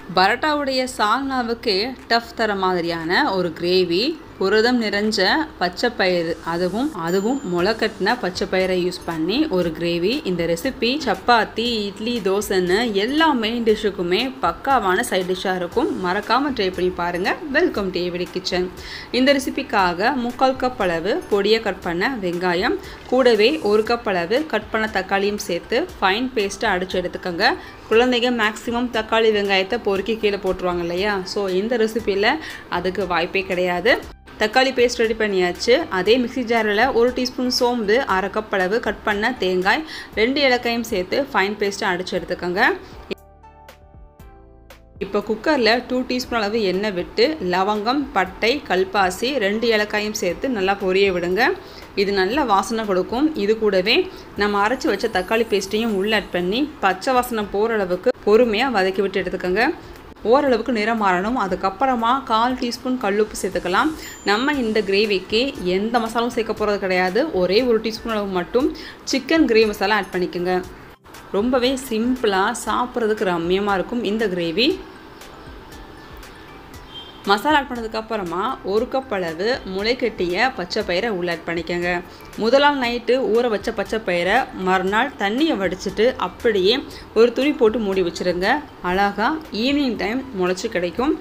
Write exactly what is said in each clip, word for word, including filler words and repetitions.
பரோட்டாவுடைய சால்னாவுக்கு tough தர மாதிரியான ஒரு கிரேவி, புரதம் நிறைஞ்ச பச்சை பயிறு, அதுவும் அதுவும் முளைக்கட்டின பச்சை பயிரை யூஸ் பண்ணி ஒரு கிரேவி. இந்த ரெசிபி சப்பாத்தி, இட்லி, தோசைன்னு எல்லா மெயின் டிஷ்ஷுக்குமே பக்காவான சைட் டிஷ்ஷாக இருக்கும். மறக்காமல் ட்ரை பண்ணி பாருங்கள். Welcome to AVT kitchen. இந்த ரெசிபிக்காக முக்கால் கப் அளவு பொடியை கட் பண்ண வெங்காயம், கூடவே ஒரு கப் அளவு கட் பண்ண தக்காளியும் சேர்த்து ஃபைன் பேஸ்ட்டை அடித்து எடுத்துக்கோங்க. குழந்தைங்க மேக்ஸிமம் தக்காளி வெங்காயத்தை பொறுக்கி கீழே போட்டுருவாங்க இல்லையா? ஸோ இந்த ரெசிபியில் அதுக்கு வாய்ப்பே கிடையாது. தக்காளி பேஸ்ட் ரெடி பண்ணியாச்சு. அதே மிக்சி ஜாரில் ஒரு டீஸ்பூன் சோம்பு, அரை கப் அளவு கட் பண்ண தேங்காய், ரெண்டு ஏலக்காயும் சேர்த்து ஃபைன் பேஸ்ட்டை அடித்து எடுத்துக்கோங்க. இப்போ குக்கரில் டூ டீஸ்பூன் அளவு எண்ணெய் விட்டு லவங்கம், பட்டை, கல்பாசி, ரெண்டு ஏலக்காயும் சேர்த்து நல்லா பொரிய விடுங்க. இது நல்ல வாசனை கொடுக்கும். இது கூடவே நம்ம அரைச்சி வச்ச தக்காளி பேஸ்ட்டையும் உள்ள ஆட் பண்ணி பச்சை வாசனை போகிற அளவுக்கு பொறுமையாக வதக்கி விட்டு எடுத்துக்கோங்க. ஓரளவுக்கு நிறம் மாறணும். அதுக்கப்புறமா கால் டீஸ்பூன் கல்லுப்பு சேர்த்துக்கலாம். நம்ம இந்த கிரேவிக்கு எந்த மசாலாவும் சேர்க்க போகிறது கிடையாது. ஒரே ஒரு டீஸ்பூன் அளவு மட்டும் சிக்கன் கிரேவி மசாலா ஆட் பண்ணிக்கோங்க. ரொம்பவே சிம்பிளாக சாப்பிட்றதுக்கு ரம்மியமாக இருக்கும் இந்த கிரேவி. மசாலா ஆட் பண்ணதுக்கப்புறமா ஒரு கப் அளவு முளைக்கட்டிய பச்சை பயிரை உள்ள ஆட் பண்ணிக்கோங்க. முதலாள் நைட்டு ஊற வச்ச பச்சை பயிரை மறுநாள் தண்ணியை வடிச்சிட்டு அப்படியே ஒரு துணி போட்டு மூடி வச்சுருங்க. அழகாக ஈவினிங் டைம் முளைச்சி கிடைக்கும்.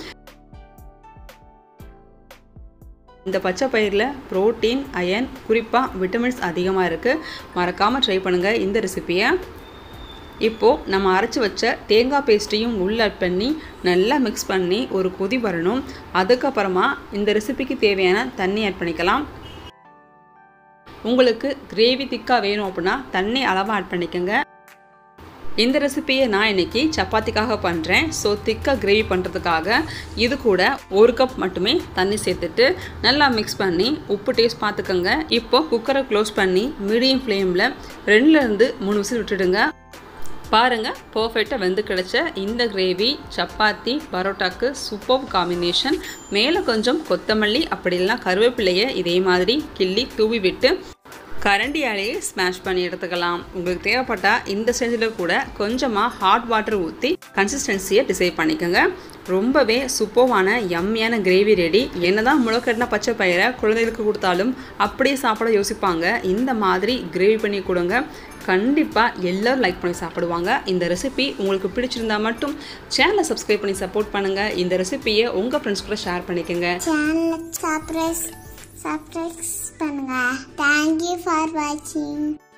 இந்த பச்சை பயிரில் ப்ரோட்டீன், அயன், குறிப்பாக விட்டமின்ஸ் அதிகமாக இருக்குது. மறக்காமல் ட்ரை பண்ணுங்கள் இந்த ரெசிபியை. இப்போது நம்ம அரைச்சி வச்ச தேங்காய் பேஸ்ட்டையும் உள்ள ஆட் பண்ணி நல்லா மிக்ஸ் பண்ணி ஒரு கொதி வரணும். அதுக்கப்புறமா இந்த ரெசிபிக்கு தேவையான தண்ணி ஆட் பண்ணிக்கலாம். உங்களுக்கு கிரேவி திக்காக வேணும் அப்படின்னா தண்ணி அளவாக ஆட் பண்ணிக்கோங்க. இந்த ரெசிபியை நான் இன்றைக்கி சப்பாத்திக்காக பண்ணுறேன். ஸோ திக்காக கிரேவி பண்ணுறதுக்காக இது கூட ஒரு கப் மட்டுமே தண்ணி சேர்த்துட்டு நல்லா மிக்ஸ் பண்ணி உப்பு டேஸ்ட் பார்த்துக்கோங்க. இப்போது குக்கரை க்ளோஸ் பண்ணி மீடியம் ஃப்ளேமில் ரெண்டுலேருந்து மூணு விசில் விட்டுடுங்க. பாருங்கள், பர்ஃபெக்டாக வெந்து கிடச்ச இந்த கிரேவி சப்பாத்தி, பரோட்டாக்கு சூப்பர் காம்பினேஷன். மேலே கொஞ்சம் கொத்தமல்லி அப்படி இல்லைனா கருவேப்பிலையை இதே மாதிரி கிள்ளி தூவி விட்டு கரண்டியாலேயே ஸ்மாஷ் பண்ணி எடுத்துக்கலாம். உங்களுக்கு தேவைப்பட்டால் இந்த ஸ்டேஜில் கூட கொஞ்சமாக ஹாட் வாட்டர் ஊற்றி கன்சிஸ்டன்சியை டிசைட் பண்ணிக்கோங்க. ரொம்பவே சூப்பர்வான யம்மியான கிரேவி ரெடி. என்ன தான் முளைக்கட்டின பச்சை பயிரை குழந்தைகளுக்கு கொடுத்தாலும் அப்படியே சாப்பிட யோசிப்பாங்க. இந்த மாதிரி கிரேவி பண்ணி கொடுங்க. கண்டிப்பாக எல்லோரும் லைக் பண்ணி சாப்பிடுவாங்க. இந்த ரெசிபி உங்களுக்கு பிடிச்சிருந்தா மட்டும் சேனலை சப்ஸ்கிரைப் பண்ணி சப்போர்ட் பண்ணுங்கள். இந்த ரெசிபியை உங்கள் ஃப்ரெண்ட்ஸ் கூட ஷேர் பண்ணிக்கோங்க. சேனலை சப்ஸ்கிரைப் பண்ணுங்க. தேங்க்யூ ஃபார் வாட்சிங்.